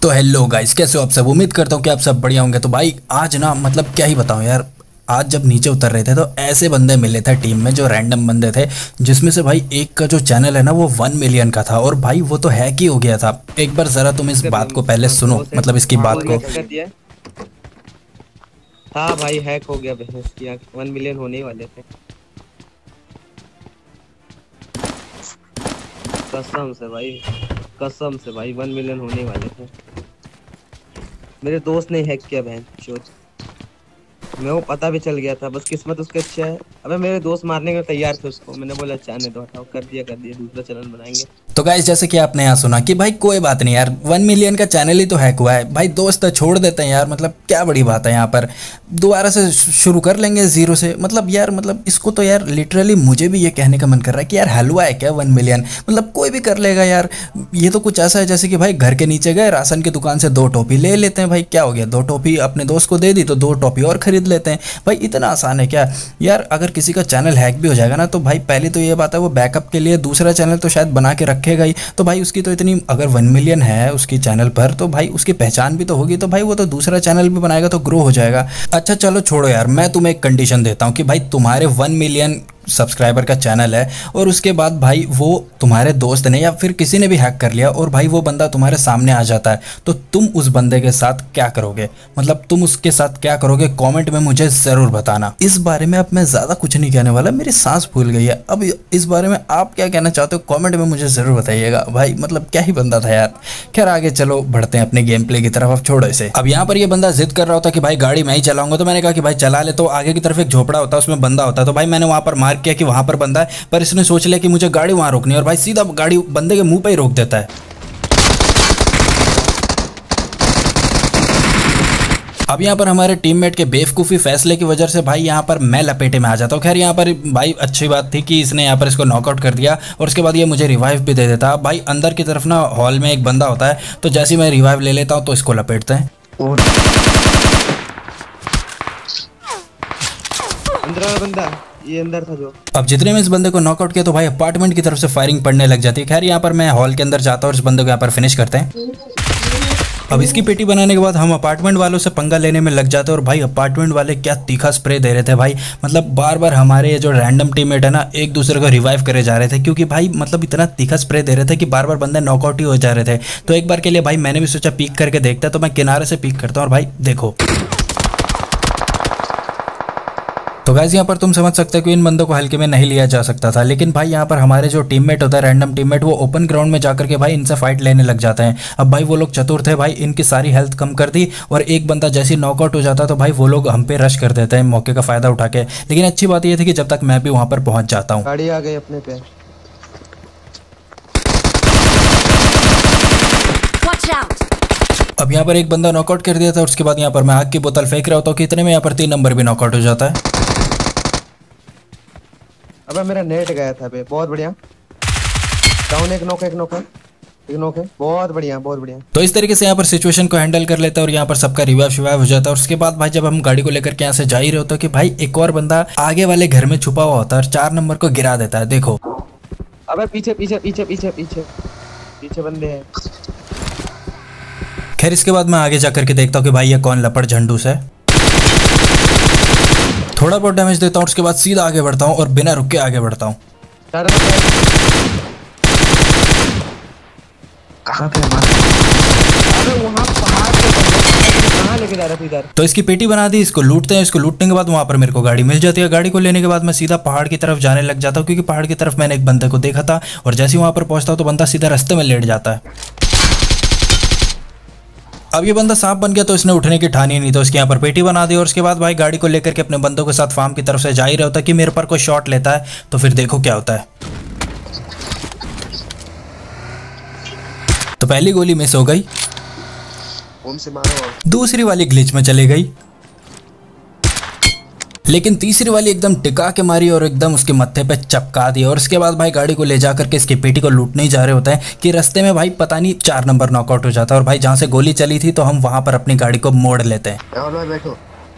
तो hello guys, कैसे हो आप सब। उम्मीद करता हूँ कि आप सब बढ़िया होंगे। तो भाई आज ना मतलब क्या ही बताऊँ यार, आज जब नीचे उतर रहे थे तो ऐसे बंदे मिले थे टीम में जो रैंडम बंदे थे, जिसमें से भाई एक का जो चैनल है ना वो 1 मिलियन का था और भाई वो तो हैक ही हो गया था। एक बार जरा तुम इस बात को पहले सुनो, मतलब इसकी बात को। हाँ भाई, हैक हो गया। बिजनेस किया 1 मिलियन होने ही वाले थे। कसम से भाई 1 मिलियन होने वाले थे। मेरे दोस्त ने हैक किया बहन चोद। मेरे को पता भी चल गया था, बस किस्मत उसके अच्छा है। अबे मेरे दोस्त मारने को तैयार थे उसको, मैंने बोला चाहने दो, हटाओ। कर दिया दूसरा चैनल बनाएंगे। तो गाइस जैसे कि आपने यहाँ सुना कि भाई कोई बात नहीं यार, 1 मिलियन का चैनल ही तो हैक हुआ है भाई, दोस्त छोड़ देते हैं यार, मतलब क्या बड़ी बात है। यहाँ पर दोबारा से शुरू कर लेंगे जीरो से। मतलब यार, मतलब इसको तो यार लिटरली मुझे भी ये कहने का मन कर रहा है कि यार हलवा है क्या 1 मिलियन, मतलब कोई भी कर लेगा यार। ये तो कुछ ऐसा है जैसे कि भाई घर के नीचे गए, राशन की दुकान से 2 टॉफी ले लेते हैं। भाई क्या हो गया, 2 टॉफी अपने दोस्त को दे दी तो 2 टॉफी और खरीद लेते हैं। भाई इतना आसान है क्या यार। अगर किसी का चैनल हैक भी हो जाएगा ना, तो भाई पहली तो ये बात है वो बैकअप के लिए दूसरा चैनल तो शायद बना के रखेगा ही। तो भाई उसकी तो इतनी, अगर 1 मिलियन है उसकी चैनल पर, तो भाई उसकी पहचान भी तो होगी, तो भाई वो तो दूसरा चैनल भी बनाएगा तो ग्रो हो जाएगा। अच्छा चलो छोड़ो यार, मैं तुम्हें एक कंडीशन देता हूँ कि भाई तुम्हारे 1 मिलियन सब्सक्राइबर का चैनल है और उसके बाद भाई वो तुम्हारे दोस्त ने या फिर किसी ने भी हैक कर लिया और भाई वो बंदा तुम्हारे सामने आ जाता है, तो तुम उस बंदे के साथ क्या करोगे, मतलब तुम उसके साथ क्या करोगे, कमेंट में मुझे ज़रूर बताना। इस बारे में अब मैं ज़्यादा कुछ नहीं कहने वाला, मेरी सांस फूल गई है। अब इस बारे में आप क्या कहना चाहते हो कमेंट में मुझे ज़रूर बताइएगा। भाई मतलब क्या ही बंदा था यार। खैर आगे चलो बढ़ते हैं अपने गेम प्ले की तरफ। अब छोड़ो इसे। अब यहाँ पर ये बंदा जिद कर रहा होता कि भाई गाड़ी मैं ही चलाऊंगा, तो मैंने कहा कि भाई चला ले। तो आगे की तरफ एक झोपड़ा होता है, उसमें बंदा होता है, तो भाई मैंने वहाँ पर किया कि वहां पर बंदा है, पर इसने सोच लिया कि मुझे गाड़ी वहां रोकनी है और भाई सीधा गाड़ी बंदे के मुंह पे ही रोक देता है। अब यहाँ पर हमारे टीममेट के बेवकूफ़ी फैसले की वजह से भाई यहाँ पर मैं लपेटे में आ जाता हूँ। खैर यहाँ पर भाई अच्छी बात थी कि इसने यहाँ पर इसको नॉकआउट कर दिया और उसके बाद ये मुझे रिवाइव भी दे देता। भाई अंदर की तरफ ना हॉल में एक बंदा होता है, तो जैसे ही मैं रिवाइव ले लेता हूँ तो इसको लपेटते हैं। अंदर बंदा, ये अंदर था जो। अब जितने में इस बंदे को नॉकआउट किया तो भाई अपार्टमेंट की तरफ से फायरिंग पड़ने लग जाती है। खैर यहाँ पर मैं हॉल के अंदर जाता हूँ और इस बंदे को यहाँ पर फिनिश करते हैं। अब इसकी पेटी बनाने के बाद हम अपार्टमेंट वालों से पंगा लेने में लग जाते हैं और भाई अपार्टमेंट वाले क्या तीखा स्प्रे दे रहे थे भाई, मतलब बार बार हमारे जो रैंडम टीममेट है ना एक दूसरे को रिवाइव करे जा रहे थे, क्योंकि भाई मतलब इतना तीखा स्प्रे दे रहे थे कि बार बार बंदे नॉकआउट ही हो जा रहे थे। तो एक बार के लिए भाई मैंने भी सोचा पीक करके देखता, तो मैं किनारे से पीक करता हूँ और भाई देखो। तो गाइस यहाँ पर तुम समझ सकते हो कि इन बंदों को हल्के में नहीं लिया जा सकता था, लेकिन भाई यहाँ पर हमारे जो टीममेट होता है रैंडम टीममेट, वो ओपन ग्राउंड में जाकर के भाई इनसे फाइट लेने लग जाते हैं। अब भाई वो लोग चतुर थे भाई, इनकी सारी हेल्थ कम कर दी और एक बंदा जैसे नॉकआउट हो जाता तो भाई वो लोग हम पे रश कर देते हैं मौके का फायदा उठा के। लेकिन अच्छी बात ये थी कि जब तक मैं भी वहां पर पहुंच जाता हूँ। गाड़ी आ गई अपने पे। अब यहाँ पर एक बंदा नॉकआउट कर दिया था और उसके बाद यहाँ पर मैं आग की बोतल फेंक रहा होता हूँ कि इतने में यहाँ पर 3 नंबर भी नॉकआउट हो जाता है। अबे मेरा नेट गया था बे। बहुत बढ़िया डाउन, एक नॉक है। बहुत बढ़िया। तो इस तरीके से यहाँ पर सिचुएशन को हैंडल कर लेता है और यहाँ पर सबका रिवाइव शिवाइव हो जाता है। और उसके बाद भाई जब हम गाड़ी को लेकर के यहाँ से जा ही रहे होते कि भाई एक और बंदा आगे वाले घर में छुपा हुआ होता है और 4 नंबर को गिरा देता है। देखो अबे पीछे बंदे हैं। खैर इसके बाद मैं आगे जाकर के देखता हूँ कि भाई ये कौन लपड़ झंडूस है। थोड़ा बहुत डैमेज देता हूँ, उसके बाद सीधा आगे बढ़ता हूँ और बिना रुक के आगे बढ़ता हूँ। कहाँ पे अबे वहाँ पहाड़ पे कहाँ लेके जा रहा था इधर। तो इसकी पेटी बना दी, इसको लूटते हैं। इसको लूटने के बाद वहां पर मेरे को गाड़ी मिल जाती है। गाड़ी को लेने के बाद मैं सीधा पहाड़ की तरफ जाने लग जाता हूँ, क्योंकि पहाड़ की तरफ मैंने एक बंदे को देखा था और जैसे ही वहां पर पहुंचता हूँ तो बंदा सीधा रास्ते में लेट जाता है। अब ये बंदा सांप बन गया तो इसने उठने की ठानी नहीं, तो इसके यहाँ पर पेटी बना दी और उसके बाद भाई गाड़ी को लेकर के अपने बंदों के साथ फार्म की तरफ से जा ही रहा होता कि मेरे पर कोई शॉट लेता है, तो फिर देखो क्या होता है। तो पहली गोली मिस हो गई, दूसरी वाली ग्लिच में चली गई, लेकिन तीसरी वाली एकदम टिका के मारी और एकदम उसके मत्थे पे चपका दी। और उसके बाद भाई गाड़ी को ले जाकर के इसकी पेटी को लूटने ही जा रहे होते हैं कि रास्ते में भाई पता नहीं 4 नंबर नॉकआउट हो जाता है और भाई जहां से गोली चली थी तो हम वहां पर अपनी गाड़ी को मोड़ लेते हैं। बैठो।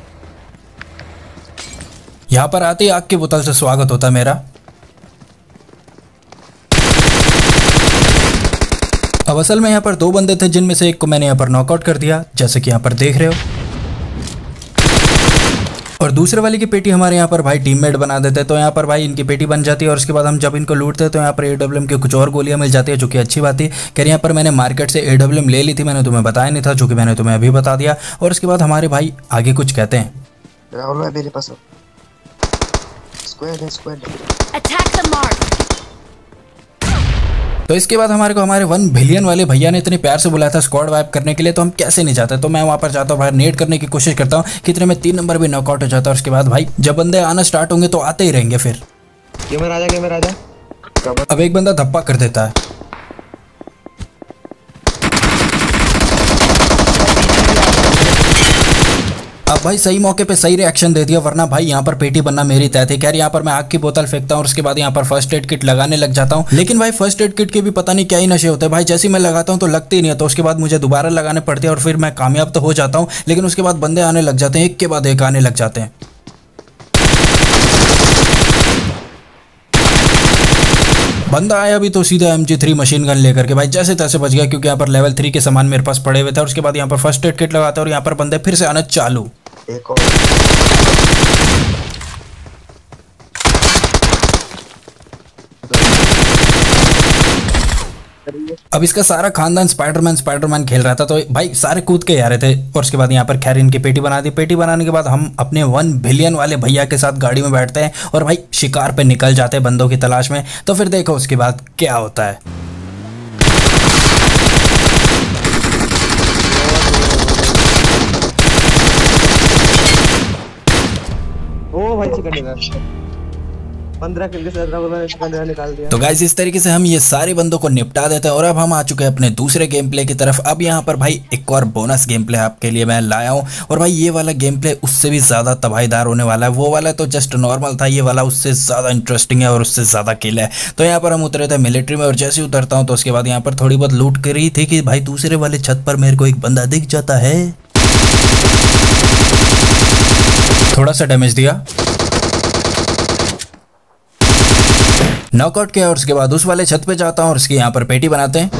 यहाँ पर आते ही आग की बोतल से स्वागत होता है मेरा। अब असल में यहाँ पर 2 बंदे थे, जिनमें से एक को मैंने यहाँ पर नॉकआउट कर दिया, जैसे कि यहाँ पर देख रहे हो। और दूसरे वाले की पेटी हमारे यहाँ पर भाई टीममेट बना देते हैं, तो यहाँ पर भाई इनकी पेटी बन जाती है। और उसके बाद हम जब इनको लूटते हैं तो यहाँ पर AWM की कुछ और गोलियां मिल जाती है, जो कि अच्छी बात थी। खैर यहाँ पर मैंने मार्केट से AWM ले ली थी, मैंने तुम्हें बताया नहीं था, जो कि मैंने तुम्हें अभी बता दिया। और उसके बाद हमारे भाई आगे कुछ कहते हैं। राहुल भाई मेरे पास स्क्वाड है, स्क्वाड Attack the mark. तो इसके बाद हमारे को हमारे 1 बिलियन वाले भैया ने इतने प्यार से बुलाया था स्क्वाड वाइप करने के लिए, तो हम कैसे नहीं जाते। तो मैं वहां पर जाता हूँ, बाहर नेट करने की कोशिश करता हूँ, कितने में 3 नंबर भी नॉकआउट हो जाता है। और उसके बाद भाई जब बंदे आना स्टार्ट होंगे तो आते ही रहेंगे। फिर गेमर आजा अब एक बंदा धप्पा कर देता है। अब भाई सही मौके पे सही रिएक्शन दे दिया, वरना भाई यहाँ पर पेटी बनना मेरी तय थी। खैर यहाँ पर मैं आग की बोतल फेंकता हूँ और उसके बाद यहाँ पर फर्स्ट एड किट लगाने लग जाता हूँ। लेकिन भाई फर्स्ट एड किट के भी पता नहीं क्या ही नशे होते हैं भाई, जैसे मैं लगाता हूँ तो लगती नहीं है, तो उसके बाद मुझे दोबारा लगाने पड़ते हैं और फिर मैं कामयाब तो हो जाता हूँ। लेकिन उसके बाद बंदे आने लग जाते हैं, एक के बाद एक आने लग जाते हैं। बंदा आया भी तो सीधा MG3 मशीन गन लेकर के भाई जैसे तैसे बच गया, क्योंकि यहाँ पर लेवल 3 के सामान मेरे पास पड़े हुए थे। और उसके बाद यहाँ पर फर्स्ट एड किट लगाता है और यहाँ पर बंदे फिर से आना चालू। एक और अब इसका सारा खानदान स्पाइडरमैन खेल रहा था, तो भाई सारे कूद के आ रहे थे। और उसके बाद यहाँ पर खैर इनकी पेटी बना दी। पेटी बनाने के बाद हम अपने 1 बिलियन वाले भैया के साथ गाड़ी में बैठते हैं और भाई शिकार पे निकल जाते हैं बंदों की तलाश में। तो फिर देखो उसके बाद क्या होता है। ओ भाई चिकन डिनर 15 किल के साथ मैंने चिकन डिनर निकाल दिया। तो गाइस इस तरीके से हम ये सारे बंदों को निपटा देते हैं। और अब हम आ चुके हैं अपने दूसरे गेम प्ले की तरफ। अब यहाँ पर भाई एक और बोनस गेम प्ले आपके लिए मैं लाया हूँ। और भाई ये वाला गेम प्ले उससे भी ज़्यादा तबाहीदार होने वाला है। वो वाला तो जस्ट नॉर्मल था, ये वाला उससे ज़्यादा इंटरेस्टिंग है और उससे ज़्यादा किल है। तो यहाँ पर हम उतरे थे मिलिट्री में और जैसे ही उतरता हूँ तो उसके बाद यहाँ पर थोड़ी बहुत लूट करी थी कि भाई दूसरे वाले छत पर मेरे को एक बंदा दिख जाता है। थोड़ा सा डैमेज दिया, नॉकआउट किया और उसके बाद उस वाले छत पे जाता हूँ और उसकी यहाँ पर पेटी बनाते हैं।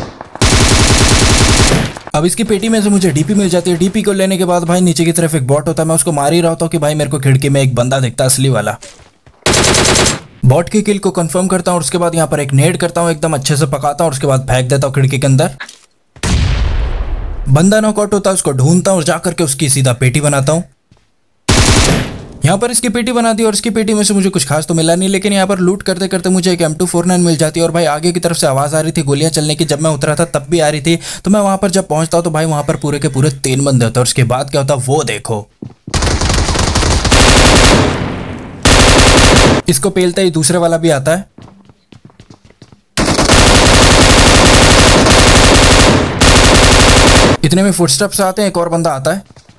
अब इसकी पेटी में से मुझे डीपी मिल जाती है। डीपी को लेने के बाद भाई नीचे की तरफ एक बॉट होता है, मैं उसको मार ही रहा होता हूँ कि भाई मेरे को खिड़की में एक बंदा दिखता असली वाला। बॉट की किल को कंफर्म करता हूँ और उसके बाद यहाँ पर एक नेड करता हूँ, एकदम अच्छे से पकाता हूँ और उसके बाद फेंक देता हूँ खिड़की के अंदर। बंदा नॉकआउट होता है, उसको ढूंढता हूँ और जाकर के उसकी सीधा पेटी बनाता हूँ। यहाँ पर इसकी पेटी बना दी और इसकी पेटी में से मुझे कुछ खास तो मिला नहीं, लेकिन यहाँ पर लूट करते करते मुझे एक M249 मिल जाती है। और भाई आगे की तरफ से आवाज़ आ रही थी गोलियां चलने की, जब मैं उतरा था तब भी आ रही थी। तो मैं वहां पर जब पहुंचता हूँ तो भाई वहां पर पूरे के पूरे 3 बंदे होते हैं। और उसके बाद क्या होता है वो देखो। इसको पेलते ही दूसरे वाला भी आता है। इतने में फुटस्टेप्स आते हैं, एक और बंदा आता है।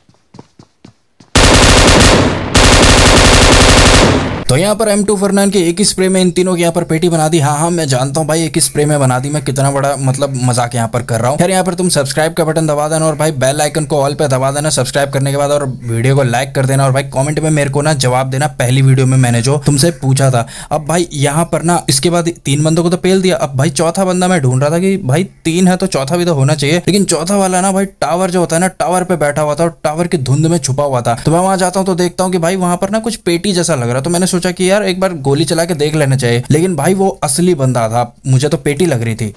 तो यहाँ पर M249 के एक ही स्प्रे में इन तीनों की यहाँ पर पेटी बना दी। हाँ मैं जानता हूँ भाई एक ही स्प्रे में बना दी, मैं कितना बड़ा मतलब मजाक यहाँ पर कर रहा हूँ। खैर यहाँ पर तुम सब्सक्राइब का बटन दबा देना और भाई बेल आइकन को ऑल पे दबा देना सब्सक्राइब करने के बाद, और वीडियो को लाइक कर देना। और भाई कॉमेंट में मेरे को ना जवाब देना पहली वीडियो में मैंने जो तुमसे पूछा था। अब भाई यहाँ पर ना इसके बाद 3 बंदों को तो पेल दिया। अब भाई चौथा बंदा मैं ढूंढ रहा था कि भाई 3 है तो चौथा भी तो होना चाहिए, लेकिन चौथा वाला ना भाई टावर जो होता है ना, टावर पे बैठा हुआ था और टावर की धुंध में छुपा हुआ था। तो मैं वहां जाता हूँ तो देखता हूँ कि भाई वहां पर ना कुछ पेटी जैसा लग रहा। तो मैंने सोचा कि यार एक बार गोली चला के देख लेना चाहिए, लेकिन भाई वो असली बंदा था, मुझे तो पेटी लग रही थी।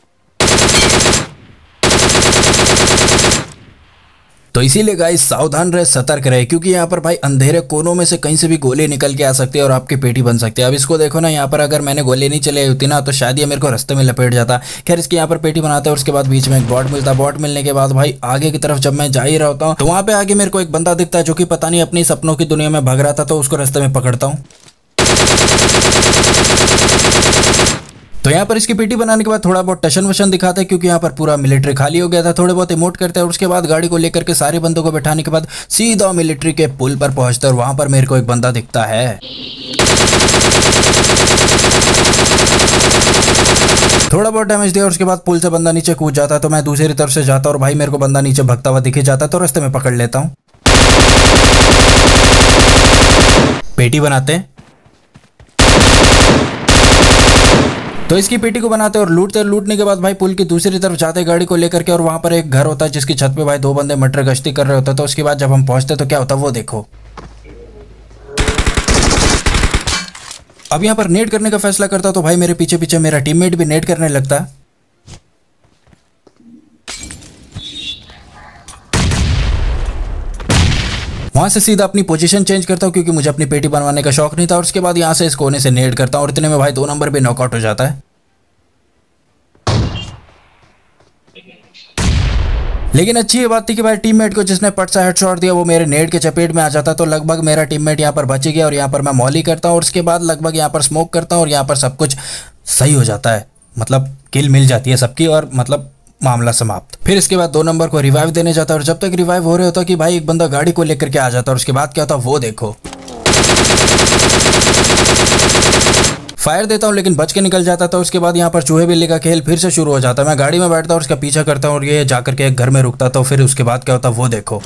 तो इसीलिए गाइस सावधान रहे, सतर्क रहे, क्योंकि यहाँ पर भाई अंधेरे कोनों में से कहीं से भी गोली निकल के आ सकती है और आपकी पेटी बन सकती है। अब इसको देखो ना, यहाँ पर अगर मैंने गोली नहीं चलाई होती ना तो शायद ये मेरे को रास्ते में लपेट जाता। खैर इसकी यहाँ पर पेटी बनाते हैं और उसके बाद बीच में एक बॉट मिलता है। बॉट मिलने के बाद भाई आगे की तरफ जब मैं जा ही रहा होता हूँ तो वहाँ पे आगे मेरे को एक बंदा दिखता है जो कि पता नहीं अपनी सपनों की दुनिया में भाग रहा था, तो उसको रास्ते में पकड़ता हूँ। तो यहाँ पर इसकी पेटी बनाने के बाद थोड़ा बहुत टशन वशन दिखाते हैं, क्योंकि यहाँ पर पूरा मिलिट्री खाली हो गया था। थोड़े बहुत इमोट करते हैं और उसके बाद गाड़ी को लेकर के सारे बंदों को बैठाने के बाद सीधा मिलिट्री के पुल पर पहुंचते हैं और वहां पर मेरे को एक बंदा दिखता है। थोड़ा बहुत डैमेज दिया और उसके बाद पुल से बंदा नीचे कूद जाता है। तो मैं दूसरी तरफ से जाता और भाई मेरे को बंदा नीचे भगता हुआ दिख जाता, तो रास्ते में पकड़ लेता हूँ। पेटी बनाते हैं। तो इसकी पेटी को बनाते और लूटने के बाद भाई पुल की दूसरी तरफ जाते गाड़ी को लेकर के, और वहां पर एक घर होता है जिसकी छत पे भाई 2 बंदे मटर गश्ती कर रहे होते हैं। तो उसके बाद जब हम पहुंचते तो क्या होता है वो देखो। अब यहाँ पर नेट करने का फैसला करता तो भाई मेरे पीछे पीछे मेरा टीममेट भी नेट करने लगता। वहां से सीधा अपनी पोजीशन चेंज करता हूँ क्योंकि मुझे अपनी पेटी बनवाने का शौक नहीं था, और उसके बाद यहाँ से इस कोने से नेट करता हूँ और इतने में भाई 2 नंबर भी नॉकआउट हो जाता है। लेकिन अच्छी ये बात थी कि भाई टीममेट को जिसने पट सा हेडशॉट दिया वो मेरे नेट के चपेट में आ जाता, तो लगभग मेरा टीममेट यहाँ पर बच गया। और यहाँ पर मैं मॉली करता हूँ और उसके बाद लगभग यहाँ पर स्मोक करता हूँ और यहाँ पर सब कुछ सही हो जाता है, मतलब किल मिल जाती है सबकी और मतलब मामला समाप्त। फिर इसके बाद 2 नंबर को रिवाइव देने जाता है और जब तक रिवाइव हो रहे होता कि भाई एक बंदा गाड़ी को लेकर के आ जाता और उसके बाद क्या होता वो देखो। फायर देता हूँ लेकिन बच के निकल जाता था। उसके बाद यहाँ पर चूहे बिल्ली का खेल फिर से शुरू हो जाता है। मैं गाड़ी में बैठता हूँ और उसका पीछा करता हूँ और ये जाकर के एक घर में रुकता था। फिर उसके बाद क्या होता वो देखो।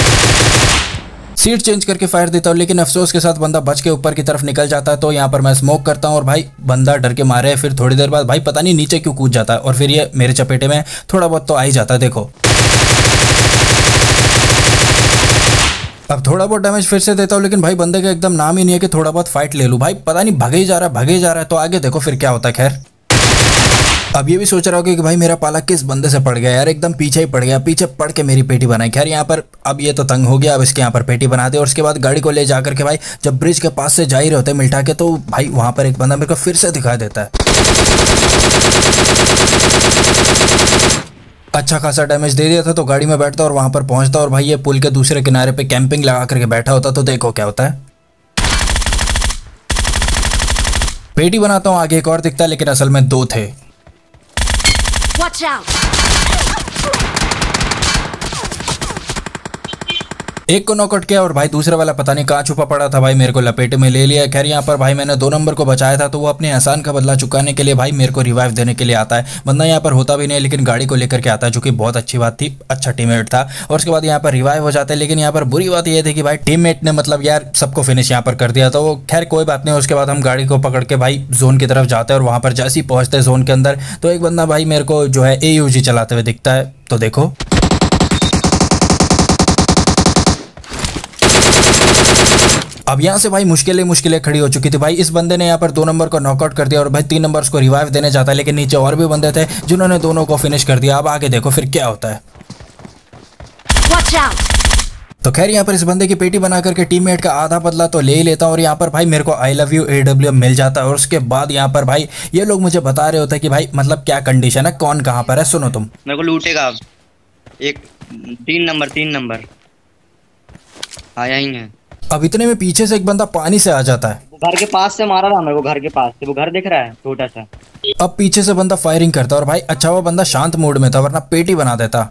सीट चेंज करके फायर देता हूँ लेकिन अफसोस के साथ बंदा बच के ऊपर की तरफ निकल जाता है। तो यहाँ पर मैं स्मोक करता हूँ और भाई बंदा डर के मारे। फिर थोड़ी देर बाद भाई पता नहीं नीचे क्यों कूद जाता है और फिर ये मेरे चपेटे में थोड़ा बहुत तो आ ही जाता है। देखो अब थोड़ा बहुत डैमेज फिर से देता हूँ लेकिन भाई बंदे का एकदम नाम ही नहीं है कि थोड़ा बहुत फाइट ले लूँ। भाई पता नहीं भागे ही जा रहा है। तो आगे देखो फिर क्या होता है। खैर अब ये भी सोच रहा होगा कि भाई मेरा पाला किस बंदे से पड़ गया यार, एकदम पीछे ही पड़ गया, पीछे पड़ के मेरी पेटी बनाई। खैर यहाँ पर अब ये तो तंग हो गया, अब इसके यहाँ पर पेटी बना दे और उसके बाद गाड़ी को ले जाकर के भाई जब ब्रिज के पास से जा ही रहे होते मिल्टा के, तो भाई वहां पर एक बंदा मेरे को फिर से दिखाई देता है। अच्छा खासा डैमेज दे दिया था तो गाड़ी में बैठता और वहां पर पहुंचता और भाई ये पुल के दूसरे किनारे पे कैंपिंग लगा करके बैठा होता। तो देखो क्या होता है। पेटी बनाता हूँ, आगे एक और दिखता है लेकिन असल में 2 थे। Watch out! एक को नॉकआउट किया और भाई दूसरा वाला पता नहीं कहाँ छुपा पड़ा था, भाई मेरे को लपेटे में ले लिया। खैर यहाँ पर भाई मैंने 2 नंबर को बचाया था तो वो अपने एहसान का बदला चुकाने के लिए भाई मेरे को रिवाइव देने के लिए आता है। बंदा यहाँ पर होता भी नहीं लेकिन गाड़ी को लेकर के आता है, जो कि बहुत अच्छी बात थी, अच्छा टीममेट था। और उसके बाद यहाँ पर रिवाइव हो जाता है लेकिन यहाँ पर बुरी बात यह थी कि भाई टीममेट ने मतलब यार सबको फिनिश यहाँ पर कर दिया। तो खैर कोई बात नहीं। उसके बाद हम गाड़ी को पकड़ के भाई जोन की तरफ जाते हैं और वहाँ पर जैसे ही पहुँचते हैं जोन के अंदर तो एक बंदा भाई मेरे को जो है AUG चलाते हुए दिखता है। तो देखो अब यहाँ से भाई मुश्किलें खड़ी हो चुकी थी। भाई इस बंदे ने यहाँ पर 2 नंबर को नॉकआउट कर दिया और भाई 3 नंबर्स को रिवाइव देने जाता है लेकिन नीचे और भी बंदे थे जिन्होंने दोनों को फिनिश कर दिया। अब आगे देखो फिर क्या होता है। Watch out! तो खैर यहाँ पर इस बंदे की पेटी बना करके टीममेट का आधा बदला तो ले ही लेता हूँ और यहाँ पर भाई मेरे को I love you AWM मिल जाता है। और उसके बाद यहाँ पर भाई ये लोग मुझे बता रहे होते हैं कि भाई मतलब क्या कंडीशन है, कौन कहाँ पर है। सुनो तुम, मेरे को लूटेगा अब। एक 3 नंबर आया ही है। अब इतने में पीछे से एक बंदा पानी से आ जाता है। वो घर के पास से मारा था मेरे को, घर के पास से। वो घर दिख रहा है छोटा सा। अब पीछे से बंदा फायरिंग करता और भाई अच्छा वो बंदा शांत मूड में था वरना पेटी बना देता।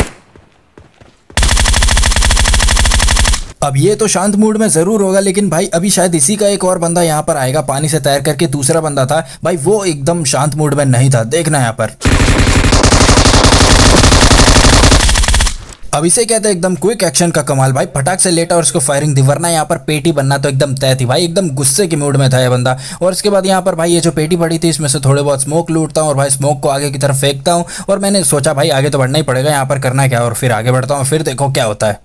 अब ये तो शांत मूड में जरूर होगा लेकिन भाई अभी शायद इसी का एक और बंदा यहाँ पर आएगा पानी से तैर करके। दूसरा बंदा था भाई वो एकदम शांत मूड में नहीं था, देखना यहाँ पर। अब इसे कहते हैं एकदम क्विक एक्शन का कमाल। भाई फटाक से लेटा और उसको फायरिंग दी, वरना यहाँ पर पेटी बनना तो एकदम तय थी। भाई एकदम गुस्से के मूड में था ये बंदा। और उसके बाद यहाँ पर भाई ये जो पेटी पड़ी थी इसमें से थोड़े बहुत स्मोक लूटता हूँ और भाई स्मोक को आगे की तरफ फेंकता हूँ और मैंने सोचा भाई आगे तो बढ़ना ही पड़ेगा, यहाँ पर करना क्या। और फिर आगे बढ़ता हूँ, फिर देखो क्या होता है।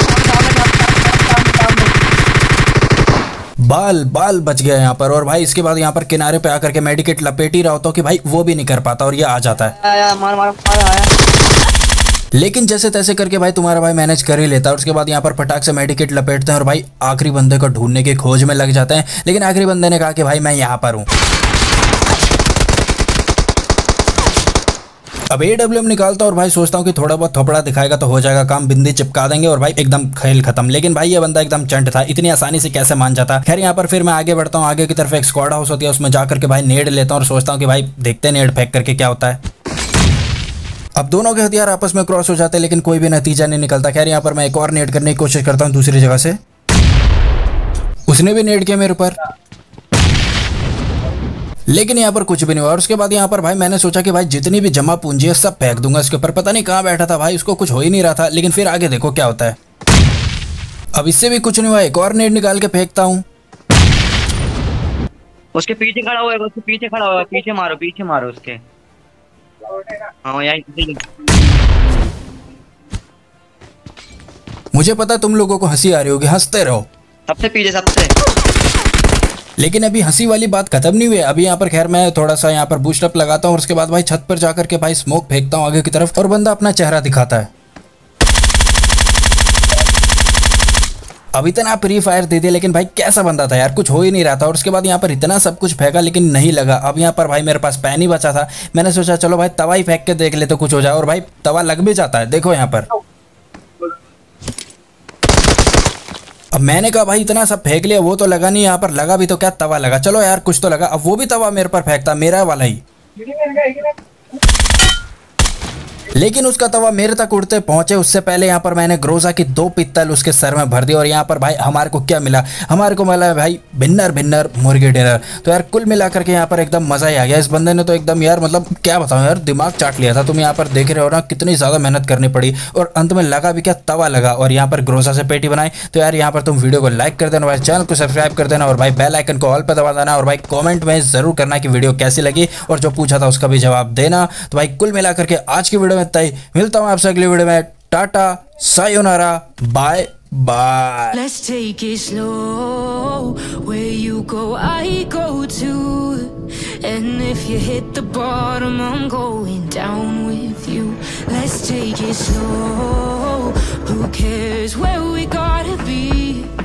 बाल बच गया यहाँ पर। और भाई इसके बाद यहाँ पर किनारे पे आकर के मेडिकेट लपेट ही रहा होता कि भाई वो भी नहीं कर पाता और ये आ जाता है। लेकिन जैसे तैसे करके भाई तुम्हारा भाई मैनेज कर ही लेता है। उसके बाद यहाँ पर फटाक से मेडिकेट लपेटते हैं और भाई आखिरी बंदे को ढूंढने की खोज में लग जाते हैं। लेकिन आखिरी बंदे ने कहा कि भाई मैं यहाँ पर हूँ। अब AWM निकालता और भाई सोचता हूँ कि थोड़ा बहुत थोपड़ा दिखाएगा तो हो जाएगा काम, बिंदी चिपका देंगे और भाई एकदम खेल खत्म। लेकिन भाई ये बंदा एकदम चंट था, इतनी आसानी से कैसे मान जाता। खैर यहाँ पर फिर मैं आगे बढ़ता हूँ, आगे की तरफ एक स्क्वाड हाउस होती है, उसमें जाकर के भाई नेड लेता हूँ और सोचता हूँ कि भाई देखते हैं नेड फेंक करके क्या होता है। अब दोनों के हथियार आपस में क्रॉस हो जाते हैं लेकिन कोई भी नतीजा नहीं निकलता। खैर यहाँ पर मैं एक और नेड करने की कोशिश करता हूँ दूसरी जगह से। उसने भी नेड किया मेरे ऊपर लेकिन यहाँ पर कुछ भी नहीं हुआ। और उसके बाद यहाँ पर भाई मैंने सोचा कि भाई जितनी भी जमा पूंजी है सब फेंक दूंगा इसके ऊपर। पता नहीं कहाँ बैठा था भाई, उसको कुछ हो ही नहीं रहा था। लेकिन फिर आगे देखो क्या होता है। अब इससे भी कुछ नहीं हुआ, एक और नेड निकाल के फेंकता हूँ। उसके पीछे खड़ा हुआ है, उसके पीछे खड़ा हुआ है, पीछे मारो उसके। हाँ यहाँ। मुझे पता तुम लोगों को हंसी आ रही होगी, हंसते रहो। सबसे पीछे सबसे। लेकिन अभी हंसी वाली बात खत्म नहीं हुई है। अभी यहाँ पर खैर मैं थोड़ा सा यहाँ पर बूस्टअप लगाता हूँ और उसके बाद भाई छत पर जाकर के भाई स्मोक फेंकता हूँ आगे की तरफ और बंदा अपना चेहरा दिखाता है। अब इतना प्री फायर दे दिया लेकिन भाई कैसा बंदा था यार, कुछ हो ही नहीं रहा था। और उसके बाद यहाँ पर इतना सब कुछ फेंका लेकिन नहीं लगा। अब यहाँ पर भाई मेरे पास पैन ही बचा था, मैंने सोचा चलो भाई तवा ही फेंक के देख ले तो कुछ हो जाए। और भाई तवा लग भी जाता है, देखो यहाँ पर। अब मैंने कहा भाई इतना सब फेंक लिया, वो तो लगा नहीं, यहाँ पर लगा भी तो क्या, तवा लगा, चलो यार कुछ तो लगा। अब वो भी तवा मेरे पर फेंकता, मेरा वाला ही, लेकिन उसका तवा मेरे तक उड़ते पहुंचे उससे पहले यहाँ पर मैंने ग्रोजा की 2 पित्तल उसके सर में भर दी। और यहाँ पर भाई हमारे को क्या मिला, हमारे को मिला भाई भिन्नर मुर्गी डिनर। तो यार कुल मिला करके यहाँ पर एकदम मजा ही आ गया। इस बंदे ने तो एकदम यार मतलब क्या बताऊं यार, दिमाग चाट लिया था। तुम यहाँ पर देख रहे हो ना कितनी ज्यादा मेहनत करनी पड़ी और अंत में लगा भी क्या, तवा लगा। और यहाँ पर ग्रोजा से पेटी बनाई। तो यार यहाँ पर तुम वीडियो को लाइक कर देना भाई, चैनल को सब्सक्राइब कर देना और भाई बेल आइकन को ऑल पर दबा देना। और भाई कॉमेंट में जरूर करना कि वीडियो कैसी लगी और जो पूछा था उसका भी जवाब देना। तो भाई कुल मिला करके आज की वीडियो में इतना ही, मिलता हूं आपसे अगली वीडियो में। टाटा, सायोनारा, bye bye. Let's take it slow. Where you go, I go too. And if you hit the bottom, I'm going down with you. Let's take it slow. Who cares where we gotta be?